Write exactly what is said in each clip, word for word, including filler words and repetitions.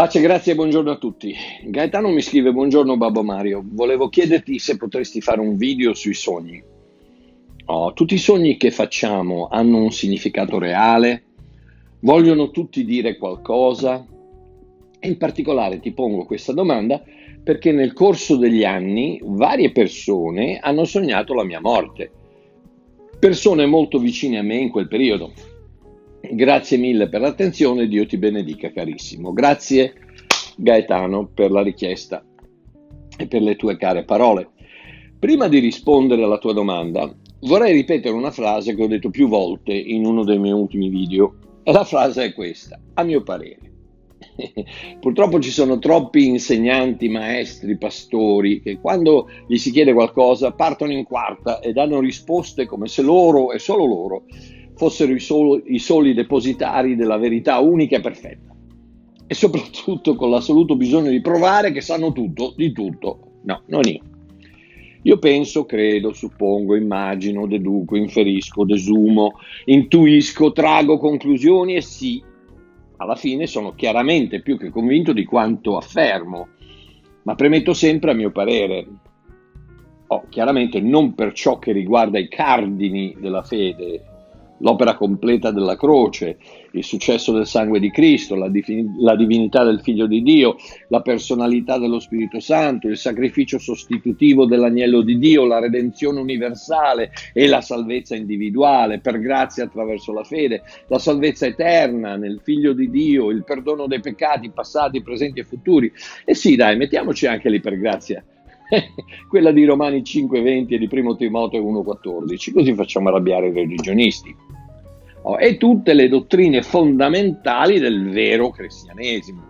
Pace, grazie e buongiorno a tutti. Gaetano mi scrive: buongiorno Babbo Mario, volevo chiederti se potresti fare un video sui sogni. Oh, tutti i sogni che facciamo hanno un significato reale? Vogliono tutti dire qualcosa? E in particolare ti pongo questa domanda perché nel corso degli anni varie persone hanno sognato la mia morte. Persone molto vicine a me in quel periodo. Grazie mille per l'attenzione, Dio ti benedica carissimo. Grazie Gaetano per la richiesta e per le tue care parole. Prima di rispondere alla tua domanda vorrei ripetere una frase che ho detto più volte in uno dei miei ultimi video e la frase è questa: a mio parere. Purtroppo ci sono troppi insegnanti, maestri, pastori che quando gli si chiede qualcosa partono in quarta e danno risposte come se loro e solo loro fossero i, solo, i soli depositari della verità unica e perfetta, e soprattutto con l'assoluto bisogno di provare che sanno tutto di tutto. No, non io. Io penso, credo, suppongo, immagino, deduco, inferisco, desumo, intuisco, trago conclusioni e sì, alla fine sono chiaramente più che convinto di quanto affermo, ma premetto sempre a mio parere. Oh, chiaramente non per ciò che riguarda i cardini della fede, l'opera completa della croce, il successo del sangue di Cristo, la, divin- la divinità del Figlio di Dio, la personalità dello Spirito Santo, il sacrificio sostitutivo dell'agnello di Dio, la redenzione universale e la salvezza individuale per grazia attraverso la fede, la salvezza eterna nel Figlio di Dio, il perdono dei peccati passati, presenti e futuri. E sì, dai, mettiamoci anche lì per grazia quella di Romani cinque venti e di primo Timoteo uno quattordici, così facciamo arrabbiare i religionisti. Oh, e tutte le dottrine fondamentali del vero cristianesimo.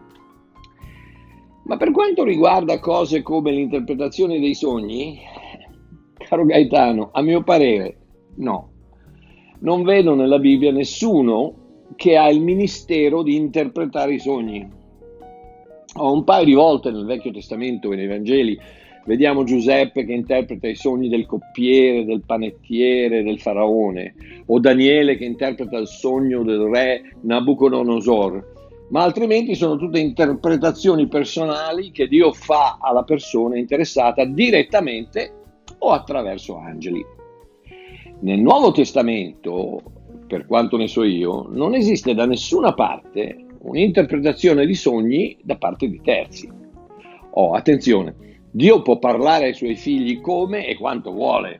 Ma per quanto riguarda cose come l'interpretazione dei sogni, caro Gaetano, a mio parere no. Non vedo nella Bibbia nessuno che ha il ministero di interpretare i sogni. Oh, un paio di volte nel Vecchio Testamento e nei Vangeli vediamo Giuseppe che interpreta i sogni del coppiere, del panettiere, del faraone, o Daniele che interpreta il sogno del re Nabucodonosor, ma altrimenti sono tutte interpretazioni personali che Dio fa alla persona interessata direttamente o attraverso angeli. Nel Nuovo Testamento, per quanto ne so io, non esiste da nessuna parte un'interpretazione di sogni da parte di terzi. Oh, attenzione! Dio può parlare ai suoi figli come e quanto vuole,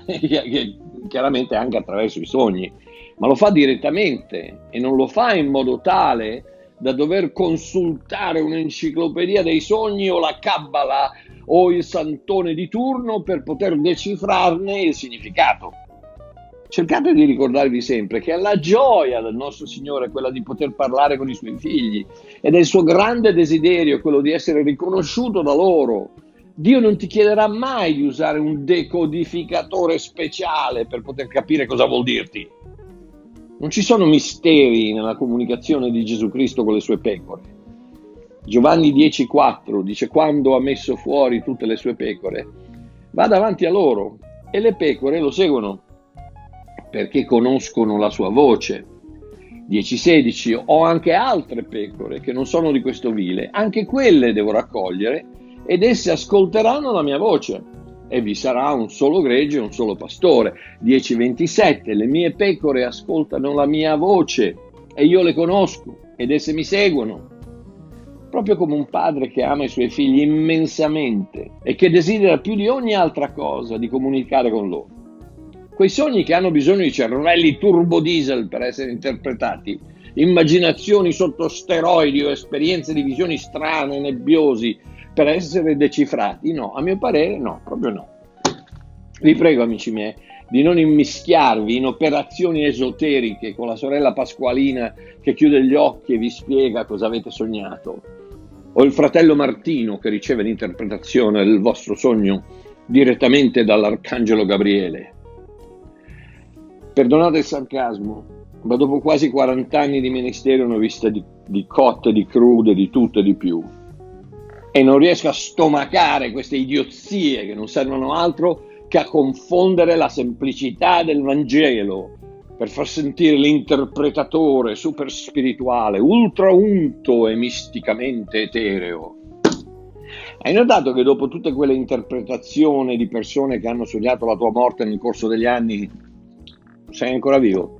chiaramente anche attraverso i sogni, ma lo fa direttamente e non lo fa in modo tale da dover consultare un'enciclopedia dei sogni o la Kabbala o il santone di turno per poter decifrarne il significato. Cercate di ricordarvi sempre che la gioia del nostro Signore è quella di poter parlare con i suoi figli ed è il suo grande desiderio quello di essere riconosciuto da loro. Dio non ti chiederà mai di usare un decodificatore speciale per poter capire cosa vuol dirti. Non ci sono misteri nella comunicazione di Gesù Cristo con le sue pecore. Giovanni dieci quattro dice: quando ha messo fuori tutte le sue pecore, va davanti a loro e le pecore lo seguono perché conoscono la sua voce. dieci sedici ho anche altre pecore che non sono di questo vile, anche quelle devo raccogliere ed esse ascolteranno la mia voce, e vi sarà un solo gregge e un solo pastore. dieci ventisette le mie pecore ascoltano la mia voce e io le conosco ed esse mi seguono. Proprio come un padre che ama i suoi figli immensamente e che desidera più di ogni altra cosa di comunicare con loro. Quei sogni che hanno bisogno di cervelli turbo diesel per essere interpretati, immaginazioni sotto steroidi o esperienze di visioni strane, nebbiosi, per essere decifrati, no, a mio parere no, proprio no. Vi prego, amici miei, di non immischiarvi in operazioni esoteriche con la sorella Pasqualina che chiude gli occhi e vi spiega cosa avete sognato, o il fratello Martino che riceve l'interpretazione del vostro sogno direttamente dall'arcangelo Gabriele. Perdonate il sarcasmo, ma dopo quasi quaranta anni di ministero ne ho viste di, di cotte, di crude, di tutto e di più. E non riesco a stomacare queste idiozie che non servono altro che a confondere la semplicità del Vangelo per far sentire l'interpretatore super spirituale, ultra unto e misticamente etereo. Hai notato che dopo tutte quelle interpretazioni di persone che hanno sognato la tua morte nel corso degli anni, sei ancora vivo?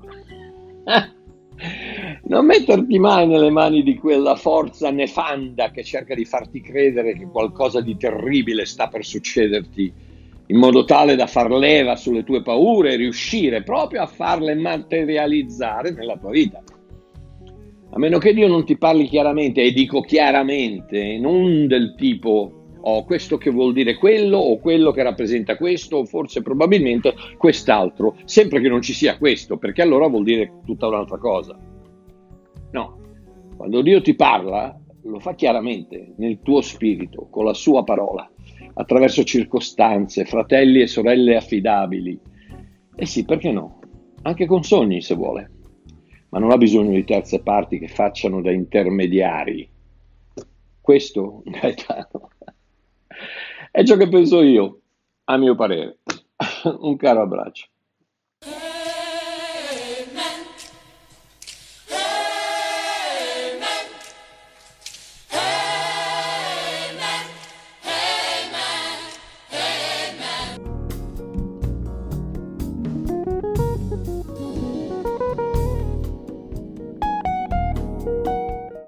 Non metterti mai nelle mani di quella forza nefanda che cerca di farti credere che qualcosa di terribile sta per succederti, in modo tale da far leva sulle tue paure e riuscire proprio a farle materializzare nella tua vita. A meno che Dio non ti parli chiaramente, e dico chiaramente, non del tipo oh, questo che vuol dire quello, o quello che rappresenta questo, o forse probabilmente quest'altro, sempre che non ci sia questo, perché allora vuol dire tutta un'altra cosa. No, quando Dio ti parla, lo fa chiaramente, nel tuo spirito, con la sua parola, attraverso circostanze, fratelli e sorelle affidabili. E sì, perché no? Anche con sogni, se vuole. Ma non ha bisogno di terze parti che facciano da intermediari. Questo, Gaetano, è ciò che penso io, a mio parere. Un caro abbraccio.